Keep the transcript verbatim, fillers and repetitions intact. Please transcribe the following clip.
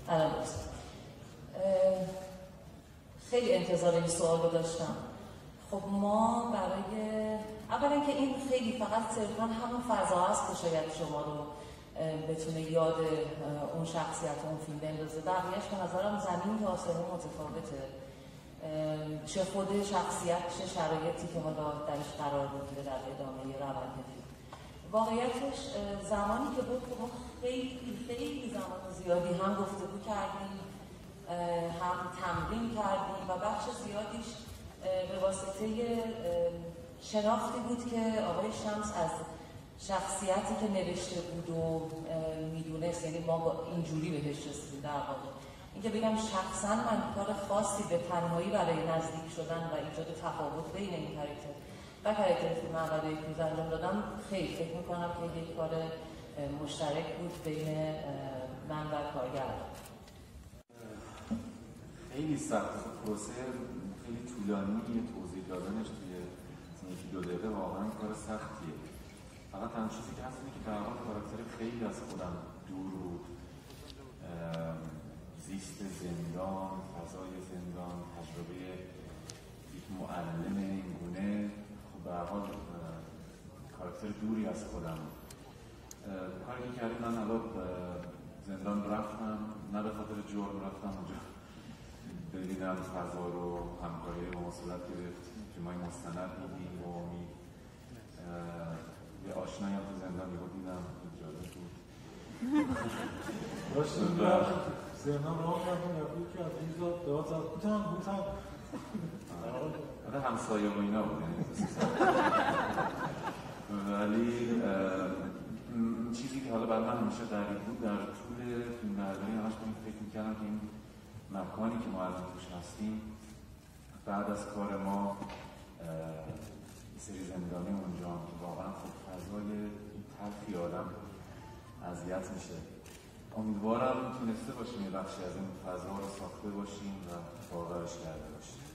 الان درست. خیلی انتظار این سوال رو داشتم. خب ما برای اولا که این خیلی فقط صرفا همون فضا است که شاید شما رو بتونه یاد اون شخصیت اون فیلم بندازه. بقیه‌اش به نظرم زمین تا آسمون متفاوته. چه خود شخصیت، چه شرایطی که حالا درش قرار بگیره در ادامه روند فیلم. واقعیتش زمانی که بود ما خیلی خیلی زمان زیادی هم گفتگو کردیم، هم تمرین کردیم و بخش زیادیش به واسطه شناختی بود که آقای شمس از شخصیتی که نوشته بود و میدونست، یعنی ما با اینجوری بهش رسیدیم در واقع. اینکه بگم شخصا من کار خاصی به تنهایی برای نزدیک شدن و ایجاد تفاوت بین این کاراکتر و کاراکتر فیلم اول و یک روز انجام دادم خیلی فکر میکنم که یک کار مشترک بود بین من و کارگر. خیلی سخت پروسه، خیلی طولانی توضیح دادنش توی یکی دو دقیقه واقعا کار سختیه. فقط تنها چیزی که هست اینه که در واقع کاراکتر خیلی از خودم دور بود. زیست زندان، فضای زندان، تجربه یک معلم اینگونه، خب به هر حال کاراکتر دوری از خودم. کاری که کردیم من حالا زندان رفتم، نه به خاطر جرم رفتم اونجا ببینم فضا رو، همکاری مواصلت گرفت، فیلم‌های مستند می‌دیم و امید یه آشنایی هم تو زندان یهو دیدم، جالب بود. داشتیم زندان راه رفتم یکی که از این زاد داد زد بوتن بوتن آره همسایه و اینا بود. ولی چیزی که حالا برای من همیشه غریب بود در طول فیلمبرداری همش فکر می‌کردم که این مکانی که ما الان توش هستیم بعد از کار ما یه سری زندانی اونجا که واقعا خب فضای تلخی آدم اذیت میشه. امیدوارم تونسته باشیم یه بخشی از این فضا رو ساخته باشیم و واقعش کرده باشیم.